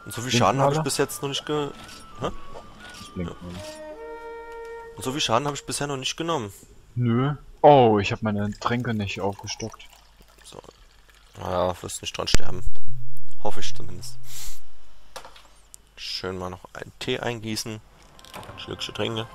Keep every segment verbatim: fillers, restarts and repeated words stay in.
Und so viel Schaden habe ich Blinkmaler? bis jetzt noch nicht ge... Hä? Das blinkt Ja. nur. Und so viel Schaden habe ich bisher noch nicht genommen. Nö. Oh, ich habe meine Tränke nicht aufgestockt. So. Naja, wirst nicht dran sterben. Hoffe ich zumindest. Schön mal noch einen Tee eingießen. Ein Schlückchen trinken.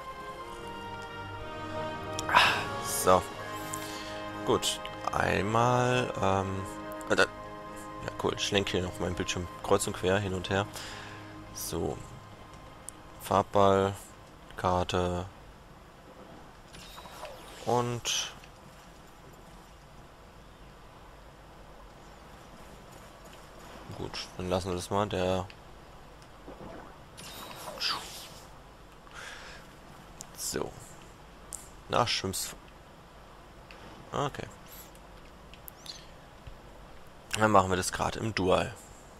So. Gut. Einmal, ähm... äh, da- Ja, cool. Ich lenke hier noch meinen Bildschirm kreuz und quer hin und her. So. Farbball, Karte und gut, dann lassen wir das mal. Der so Nachschwimms. Okay. Dann machen wir das gerade im Dual.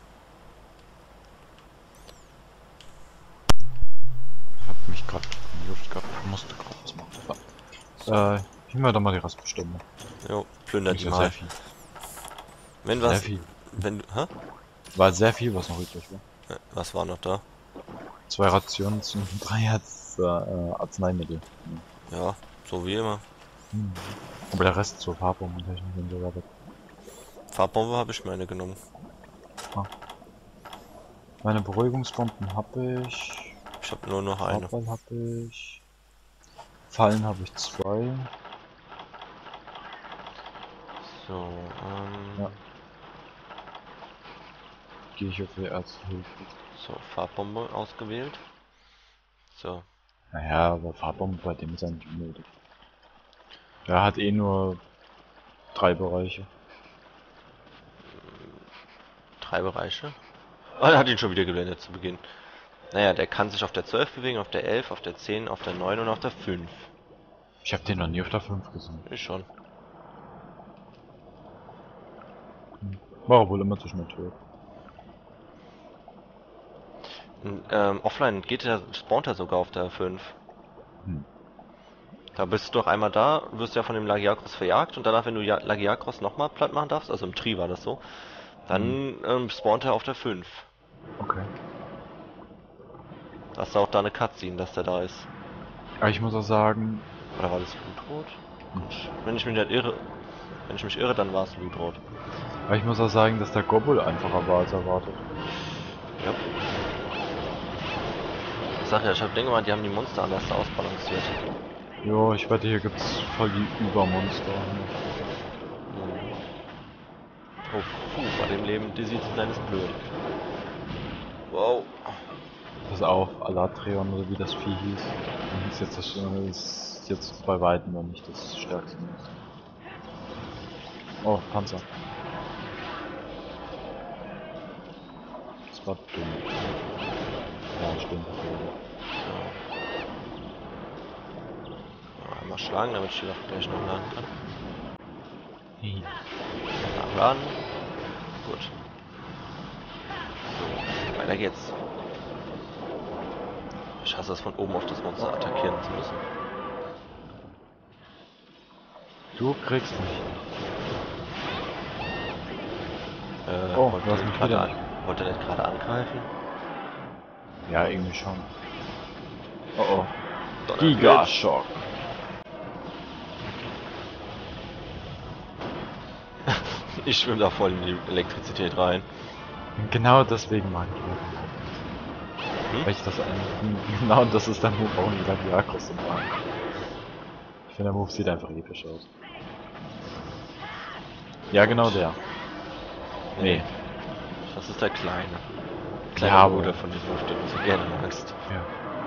Hab mich gerade in die Luft gehabt. Ich musste gerade was machen. So. Äh, nehmen wir doch mal die Rastbestände. Jo, plünder Ist die ja mal. sehr viel. Wenn Sehr was, viel. wenn du, hä? War sehr viel, was noch übrig war. Ja, was war noch da? Zwei Rationen und drei Arz äh, Arzneimittel. Hm. Ja, so wie immer. Hm. Aber der Rest zur Farbung und Technik und so weiter. Farbbombe habe ich meine genommen. Ah. Meine Beruhigungsbomben habe ich. Ich habe nur noch eine. Farbball habe ich. Fallen habe ich zwei. So, ähm, Ja. Gehe ich auf die Ärztehilfe. so, Farbbombe ausgewählt. So, Naja, aber Farbbomben bei dem ist eigentlich unnötig. Der hat eh nur drei Bereiche. drei Bereiche. Oh, er hat ihn schon wieder geblendet zu Beginn. Naja, der kann sich auf der zwölf bewegen, auf der elf, auf der zehn, auf der neun und auf der fünf. Ich habe den noch nie auf der fünf gesehen. Ich schon. Hm. War wohl immer zwischen der Tür. Und, ähm, offline geht er, spawnt er sogar auf der fünf. Hm. Da bist du doch einmal da, wirst ja von dem Lagiakros verjagt und danach, wenn du ja Lagiakros nochmal platt machen darfst, also im Tri war das so, dann Hm. ähm, spawnt er auf der fünf. Okay. Da hast du auch da eine Cutscene, dass der da ist. Aber ich muss auch sagen, Oder war das Blutrot? hm. Wenn ich mich nicht irre, wenn ich mich irre, dann war es Blutrot. aber ich muss auch sagen, dass der Gobble einfacher war als erwartet. Ja. Ich sag ja, ich hab denke mal, die haben die Monster anders ausbalanciert. Jo, ich wette, hier gibt's voll die Übermonster. Oh, puh, bei dem Leben, die sieht sein ist blöd. Wow. Das auch Alatreon oder wie das Vieh hieß. Und ist jetzt das äh, ist jetzt bei weitem noch nicht das stärkste Monster. Oh, Panzer. Das war dumm. Ja, stimmt. Ja, einmal schlagen, damit ich die auch gleich noch laden kann. Hey. Na, laden. Gut. So, weiter geht's. Ich hasse es, von oben auf das Monster attackieren zu müssen. Du kriegst mich. Äh, Oh, wollte du hast er mich nicht gerade wieder an, wollte er nicht gerade angreifen? Ja, irgendwie schon. Oh oh. Donnerblitz. Gigaschock. Ich schwimme da voll in die Elektrizität rein. Genau deswegen mag ich das. Hm? Weil ich das eigentlich. Genau das ist der Move, warum ich Lagiakros so mag. Ich finde, der Move sieht einfach episch aus. Ja, genau der. Nee. Das ist der kleine. Kleiner Ja, Bruder aber- von diesem, auf den du so gerne magst. Ja.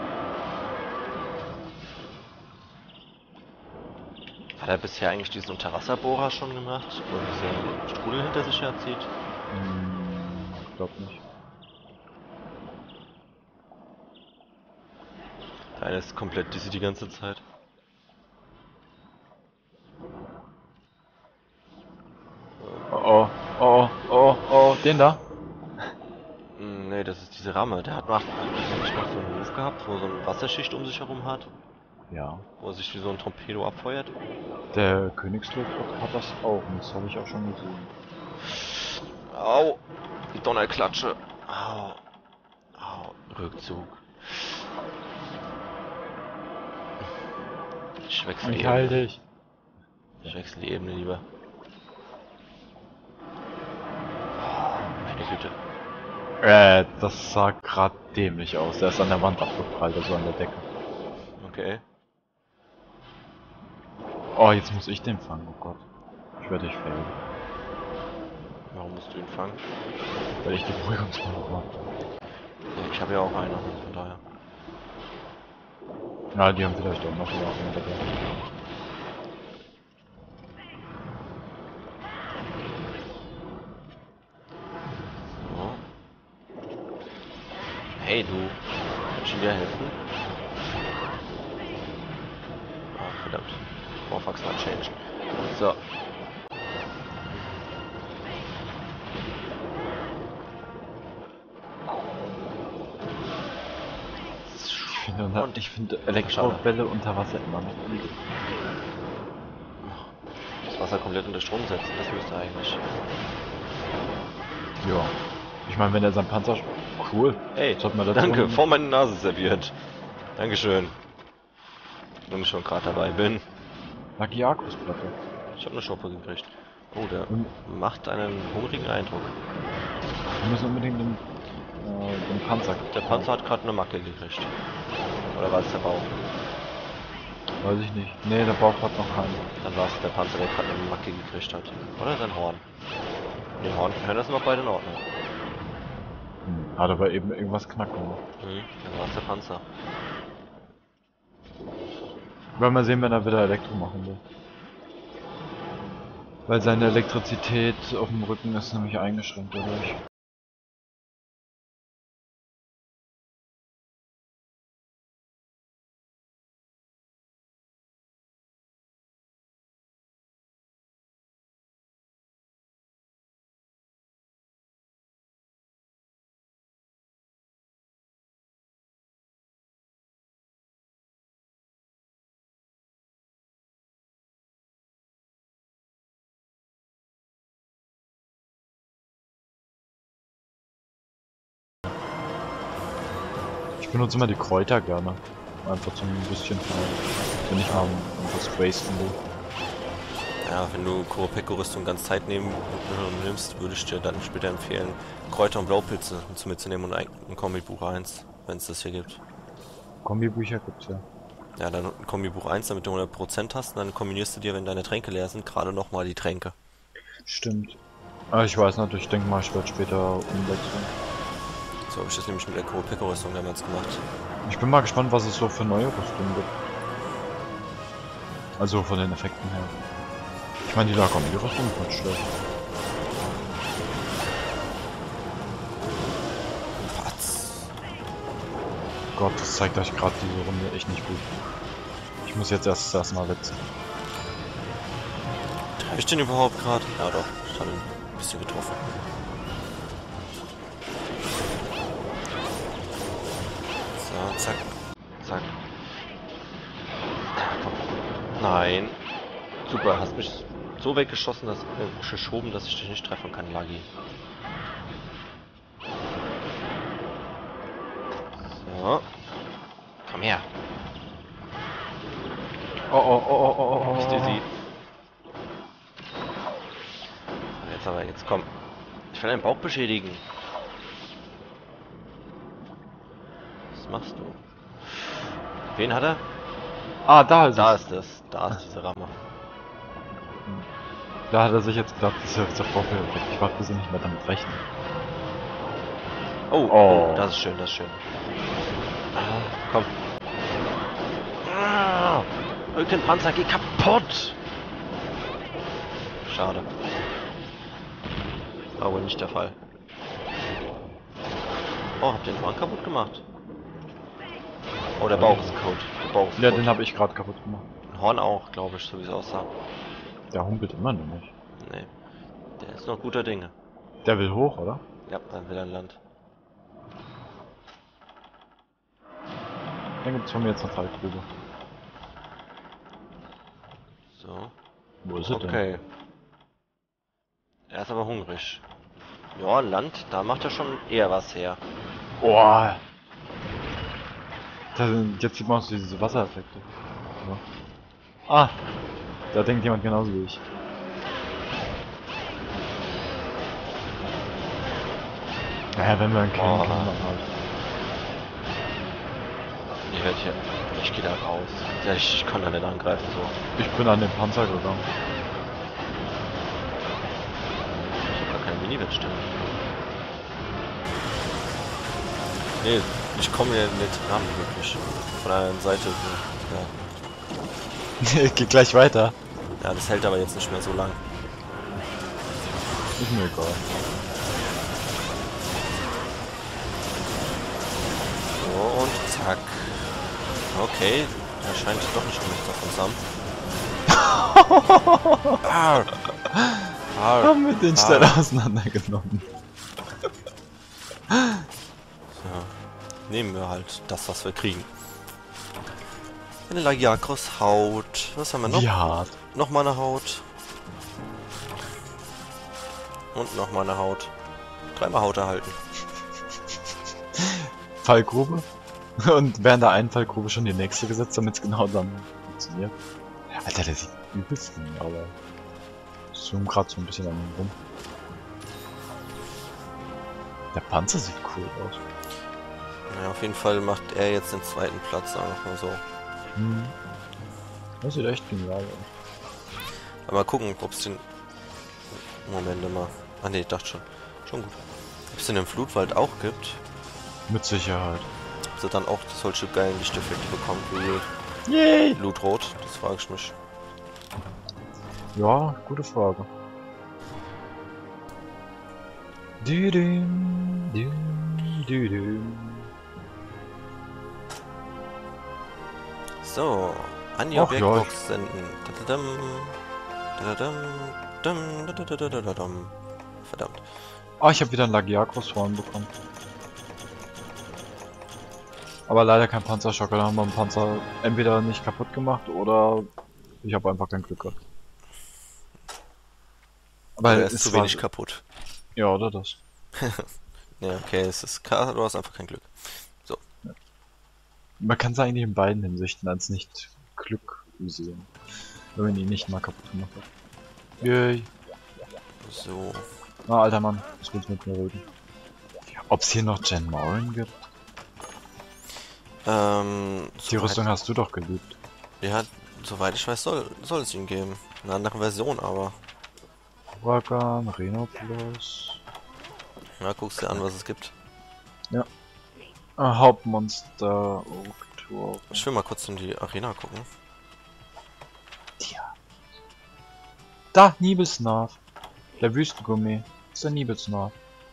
Hat er bisher eigentlich diesen Unterwasserbohrer schon gemacht, wo er diese Strudel hinter sich herzieht? Hm, ich glaub nicht. Der eine ist komplett dizzy die ganze Zeit. Oh oh, oh oh, oh, den da? Hm, nee, das ist diese Ramme. Der hat macht nicht noch so einen Move gehabt, wo er so eine Wasserschicht um sich herum hat, Ja. wo er sich wie so ein Torpedo abfeuert. Der Königsdruck hat das auch und das habe ich auch schon gesehen. Au! Die Donnerklatsche. Au. Rückzug. Ich wechsle die Ich Ebene. halte dich. Ich wechsle die Ebene lieber. Meine Güte. Äh, das sah grad dämlich aus. Der ist an der Wand abgeprallt, also an der Decke. Okay. Oh, jetzt muss ich den fangen, oh Gott. Ich werde dich failen. Warum musst du ihn fangen? Weil ich die Beruhigungswaffe habe. Ja, ich habe ja auch eine, von daher. Na, die haben vielleicht auch noch Waffen dabei. So. Hey du, kannst du mir helfen? Ah, verdammt. Vorfax mal change. So. Ich finde, Und ich finde Elektrobälle unter Wasser immer noch übel. das Wasser komplett unter Strom setzen, das müsste eigentlich. Ja. Ich meine, wenn er seinen Panzer... Cool. Hey, Was hat man da danke, drin? vor meine Nase serviert. Dankeschön. Wenn ich schon gerade dabei bin. Magiakusplatte. Ich habe eine Schoppe gekriegt. Oh, der Und macht einen hungrigen Eindruck. wir müssen unbedingt den, äh, den Panzer... Der Panzer hat gerade eine Macke gekriegt. Oder war es der Bauch? Weiß ich nicht. Nee, der Bauch hat noch keinen. Dann war es der Panzer, der gerade eine Macke gekriegt hat. Oder sein Horn. Den Horn können das noch beide in Ordnung. Hm. Hat aber eben irgendwas knacken gemacht. Mhm, dann war es der Panzer. Werden wir sehen, wenn er wieder Elektro machen will. Weil seine Elektrizität auf dem Rücken ist nämlich eingeschränkt dadurch. Ich benutze immer die Kräuter gerne. Einfach zum ein bisschen heilen. Wenn ich mal was wasten will. Ja, wenn du Kuropeko-Rüstung ganz Zeit nehmen, äh, nimmst, würde ich dir dann später empfehlen, Kräuter und Blaupilze zu mitzunehmen und ein, ein Kombibuch eins, wenn es das hier gibt. Kombibücher gibt's ja. Ja, dann ein Kombibuch eins, damit du hundert Prozent hast, und dann kombinierst du dir, wenn deine Tränke leer sind, gerade nochmal die Tränke. Stimmt. Aber ich weiß nicht, ich denke mal, ich werde später umwechseln. So habe ich das nämlich mit der Kuropeko-Rüstung damals gemacht. Ich bin mal gespannt, was es so für neue Rüstungen gibt. Also von den Effekten her. Ich meine, die Lakombi-Rüstung ist nicht schlecht. Patz. Gott, das zeigt euch gerade diese Runde echt nicht gut. Ich muss jetzt erst das mal wechseln. Treffe ich den überhaupt gerade? Ja doch, ich habe ihn ein bisschen getroffen. So, zack, zack. Komm. Nein. Super, hast mich so weggeschossen, dass äh, geschoben, dass ich dich nicht treffen kann, Lagi. So. Komm her. Oh oh oh oh oh oh. Ist die sie. Jetzt aber, jetzt komm. Ich will deinen Bauch beschädigen. Was machst du? Wen hat er? Ah, da ist Da es. ist es. Da ist diese Ramme. Da hat er sich jetzt gedacht, das ist jetzt der Vorführeffekt. Ich warte, bis sie nicht mehr damit rechnen. Oh, Oh. oh, das ist schön, das ist schön. Ah, komm. Ah, Rückenpanzer, geh kaputt! Schade. War wohl nicht der Fall. Oh, habt ihr den Horn kaputt gemacht? Oh, der Bauch ist kaputt. Der Bauch ist Ja, kaputt. den habe ich gerade kaputt gemacht. Ein Horn auch, glaube ich, so wie es aussah. Der humpelt immer noch nicht. Nee. Der ist noch guter Dinge. Der will hoch, oder? Ja, dann will er ein Land. Dann gibt's von mir jetzt eine Fallgrube. So. Wo ist er denn? Okay. Er ist aber hungrig. Ja, Land, da macht er schon eher was her. Boah. Da, jetzt sieht man auch so diese Wassereffekte. Ja. Ah! Da denkt jemand genauso wie ich. Naja, wenn wir einen kennen, Oh. kann man halt. Ihr hört hier. Ich gehe da raus. Ja, ich, ich kann da nicht angreifen, so. Ich bin an den Panzer gegangen. Ich hab gar keine Mini-Wettstelle. Nee, ich komme hier nicht ran, wirklich. Von der anderen Seite. Ja. Ich geh gleich weiter. Ja, das hält aber jetzt nicht mehr so lang. Ist mir egal. So, und zack. Okay, er scheint doch nicht genug davon zu haben. ah, ah, Haben wir den ah. Stern auseinandergenommen. So. Nehmen wir halt das, was wir kriegen. Eine Lagiakros Haut. Was haben wir noch? Wie hart. Nochmal eine Haut. Und nochmal eine Haut. Dreimal Haut erhalten. Fallgrube. Und während der einen Fallgrube schon die nächste gesetzt, damit es genau dann funktioniert. Alter, der sieht übelst nie, aber ich zoom gerade so ein bisschen an ihm rum. Der Panzer sieht cool aus. Ja, auf jeden Fall macht er jetzt den zweiten Platz, sagen wir mal so. Hm. Das sieht echt genial aus. Aber mal gucken, ob es den... Moment mal. Ah ne, ich dachte schon. Schon gut. Ob es den im Flutwald auch gibt. Mit Sicherheit. Ob sie dann auch solche geilen Lichteffekte bekommt wie Yay! Blutrot. Das frage ich mich. Ja, gute Frage. Düdüm, düdüm, düdüm. So, an die Ach ja, Objektbox senden. Dadadam, dadadam, dam, dadadadadadam. Verdammt. Ah, ich habe wieder einen Lagiakros Horn bekommen. Aber leider kein Panzerschocker, da haben wir den Panzer entweder nicht kaputt gemacht oder ich habe einfach kein Glück gehabt. Aber Weil er ist es zu war- wenig kaputt. Ja, oder das. Ja, okay, es ist K, du hast einfach kein Glück. Man kann es eigentlich in beiden Hinsichten als nicht Glück sehen. Wenn man ihn nicht mal kaputt gemacht hat. Yay. So. Na, alter Mann, was willst du mit mir reden? Ob es hier noch Jen Morin gibt? Ähm, Die soweit- Rüstung hast du doch geliebt. Ja, soweit ich weiß, soll, soll es ihn geben. In einer anderen Version aber. Huracan, Reno Plus. Na, guckst dir an, was es gibt. Ah, Hauptmonster, Oktor. Ich will mal kurz in die Arena gucken. Tja. Da, Nibelsnarf. Der Wüstengummi. Das ist der Nibelsnarf.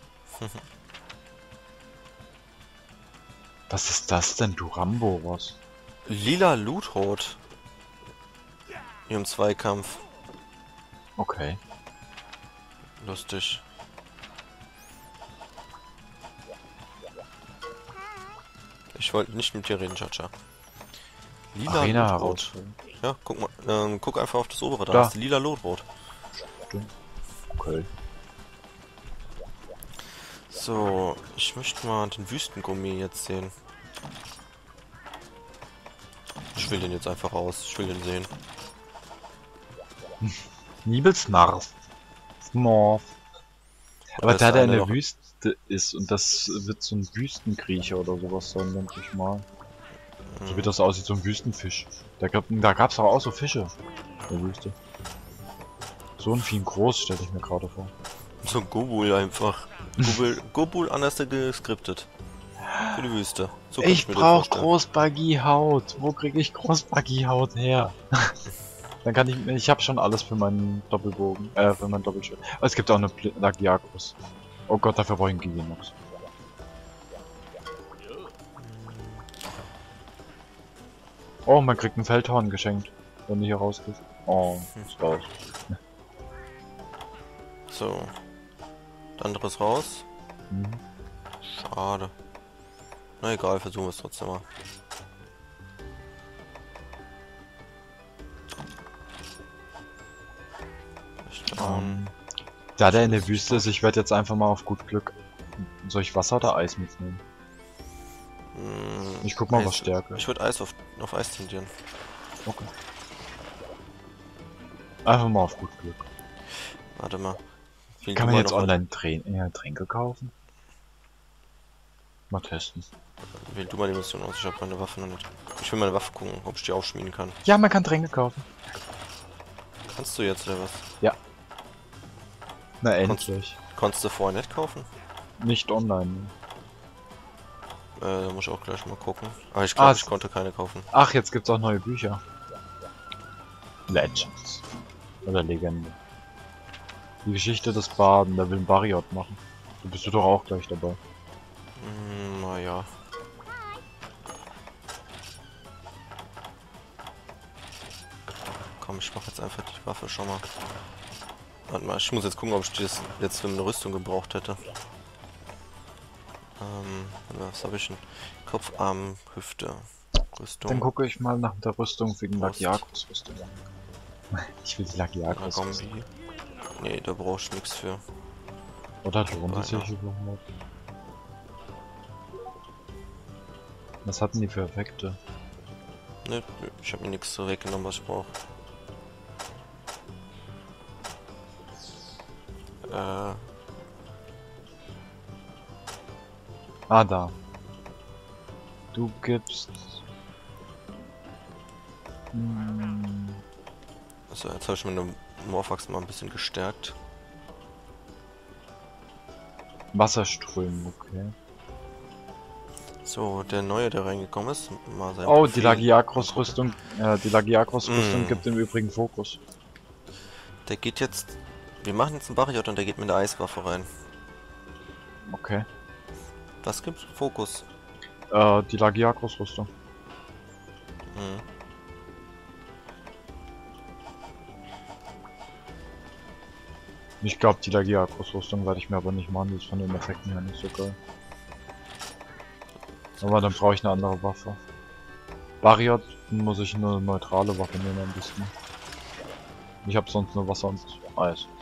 Was ist das denn, du Ramboros? Lila Lutrot. Im Zweikampf. Okay. Lustig. Ich wollte nicht mit dir reden, Chacha. Lila Arena Lutrot. herausfinden. Ja, guck mal, ähm, guck einfach auf das obere, da Da. ist lila Lutrot. Okay. So, ich möchte mal den Wüstengummi jetzt sehen. Ich will den jetzt einfach aus, ich will den sehen. Nibelsnarf. Snarf. Aber Das da ist der in eine der noch- Wüste ist und das wird so ein Wüstenkriecher oder sowas sein, denke ich mal. So wie das aussieht, so ein Wüstenfisch. Da, gab, da gab's doch auch so Fische in der Wüste. So ein Vieh groß, stelle ich mir gerade vor. So ein Gobul einfach. Gobul, Gobul anders geskriptet. Für die Wüste. So kann Ich mir das brauch vorstellen. Großbaggy-Haut. Wo krieg ich Großbaggy-Haut her? Dann kann ich, ich habe schon alles für meinen Doppelbogen, äh, für mein Doppelschwert. Aber es gibt auch eine Pl- Lagiakros. Oh Gott, dafür brauche ich einen Giginox. Oh, man kriegt einen Feldhorn geschenkt, wenn du hier rausgehst. Oh, ist raus. So. Das andere ist raus. Mhm. Schade. Na egal, versuchen wir es trotzdem mal. Ähm, da der in der Wüste ist, ich werde jetzt einfach mal auf gut Glück. Soll ich Wasser oder Eis mitnehmen? Hm, Ich guck mal, Eis. was Stärke. Ich würde Eis auf, auf Eis tendieren. Okay. Einfach mal auf gut Glück. Warte mal. Wähl Kann du man mal jetzt noch mal- online Trän äh, Tränke kaufen? Mal testen. Wähl du mal die Mission aus. Ich habe meine Waffe noch nicht. Ich will meine Waffe gucken, ob ich die aufschmieden kann. Ja, man kann Tränke kaufen. Kannst du jetzt oder was? Ja. Na Konntest- endlich. Konntest du vorher nicht kaufen? Nicht online. Äh, da muss ich auch gleich mal gucken. Aber ich glaube, Ah, ich konnte keine kaufen. Ach, jetzt gibt's auch neue Bücher. Legends. Oder Legende. Die Geschichte des Baden, der will einen Barriot machen. Du bist du doch auch gleich dabei. Hm, naja. Komm, ich mach jetzt einfach die Waffe schon mal. Warte mal, ich muss jetzt gucken, ob ich das jetzt für eine Rüstung gebraucht hätte. Ähm, was habe ich denn? Kopf, Arm, Hüfte. Rüstung. Dann gucke ich mal nach der Rüstung wegen Brust. Lagiakos Rüstung. Ich will die Lagiakos Rüstung. Agombi. Nee, da brauchst du nichts für. Oder lohnt es sich Beinahe. überhaupt? Was hatten die für Effekte? Ne, ich habe mir nichts so weggenommen, was ich brauche. Äh, Ah, da. Du gibst... Hm, also jetzt habe ich meine Morphax mal ein bisschen gestärkt. Wasserströmen, okay. So, der neue, der reingekommen ist, mal sein Oh, die Profil Lagiakros angucken. Rüstung, äh, die Lagiakros Rüstung Mm. gibt im Übrigen Fokus. Der geht jetzt. Wir machen jetzt einen Barriot und der geht mit der Eiswaffe rein. Okay. Was gibt's? Fokus. Äh, die Lagiakros Rüstung. Hm. Ich glaube, die Lagiakros Rüstung werde ich mir aber nicht machen, die ist von den Effekten her nicht so geil. Aber dann brauche ich eine andere Waffe. Barriot muss ich eine neutrale Waffe nehmen am besten. Ich habe sonst nur Wasser und Eis.